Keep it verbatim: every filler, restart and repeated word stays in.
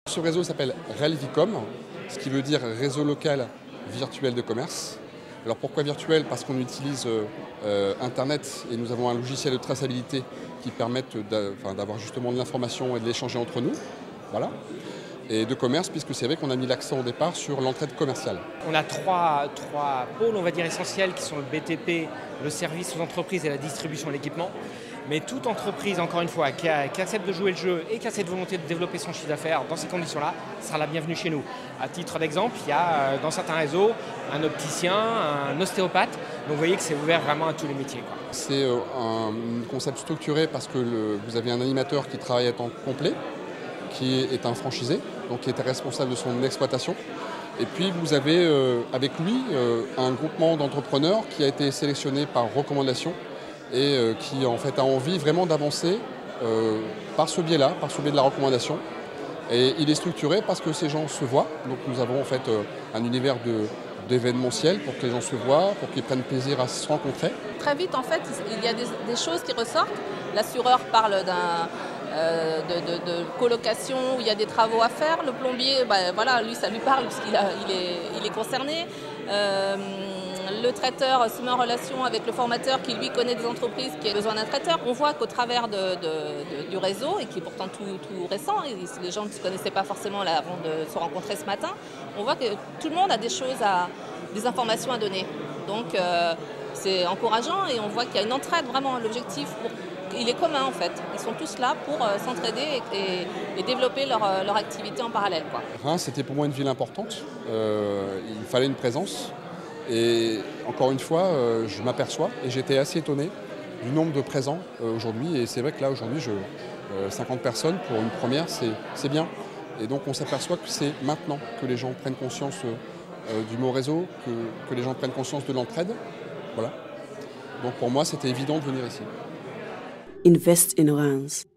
Ce réseau s'appelle RelVicom, ce qui veut dire réseau local virtuel de commerce. Alors pourquoi virtuel? Parce qu'on utilise euh, Internet et nous avons un logiciel de traçabilité qui permettent d'avoir justement de l'information et de l'échanger entre nous. Voilà. Et de commerce, puisque c'est vrai qu'on a mis l'accent au départ sur l'entraide commerciale. On a trois, trois pôles, on va dire, essentiels, qui sont le B T P, le service aux entreprises et la distribution de l'équipement. Mais toute entreprise, encore une fois, qui, a, qui accepte de jouer le jeu et qui a cette volonté de développer son chiffre d'affaires dans ces conditions-là, sera la bienvenue chez nous. À titre d'exemple, il y a dans certains réseaux un opticien, un ostéopathe. Donc vous voyez que c'est ouvert vraiment à tous les métiers. C'est un concept structuré parce que le, vous avez un animateur qui travaille à temps complet, qui est un franchisé, donc qui était responsable de son exploitation. Et puis vous avez euh, avec lui euh, un groupement d'entrepreneurs qui a été sélectionné par recommandation et euh, qui en fait a envie vraiment d'avancer euh, par ce biais-là, par ce biais de la recommandation. Et il est structuré parce que ces gens se voient. Donc nous avons en fait euh, un univers de d'événementiel pour que les gens se voient, pour qu'ils prennent plaisir à se rencontrer. Très vite, en fait, il y a des, des choses qui ressortent. L'assureur parle d'un euh, de, de, de colocation où il y a des travaux à faire. Le plombier, bah, voilà, lui, ça lui parle parce qu'il il est, il est concerné. Euh, le traiteur se met en relation avec le formateur qui, lui, connaît des entreprises qui ont besoin d'un traiteur. On voit qu'au travers de, de, de, du réseau, et qui est pourtant tout, tout récent, et les gens ne se connaissaient pas forcément là avant de se rencontrer ce matin, on voit que tout le monde a des choses, à, des informations à donner. Donc, euh, c'est encourageant et on voit qu'il y a une entraide, vraiment. L'objectif, il est commun en fait. Ils sont tous là pour euh, s'entraider et, et, et développer leur, leur activité en parallèle, quoi. Reims, c'était pour moi une ville importante. Euh, il fallait une présence. Et encore une fois, euh, je m'aperçois, et j'étais assez étonné du nombre de présents euh, aujourd'hui. Et c'est vrai que là, aujourd'hui, je, euh, cinquante personnes pour une première, c'est bien. Et donc on s'aperçoit que c'est maintenant que les gens prennent conscience euh, du mot réseau, que, que les gens prennent conscience de l'entraide. Voilà. Donc pour moi, c'était évident de venir ici. Invest in Reims.